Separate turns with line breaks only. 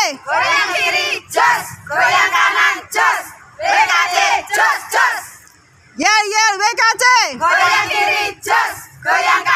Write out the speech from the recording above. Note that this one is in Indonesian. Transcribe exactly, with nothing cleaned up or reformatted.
Goyang kiri, jos. Goyang kanan, jos. W K C, jos, jos.
Yel, yel, W K C.
Goyang kiri, jos. Goyang kanan.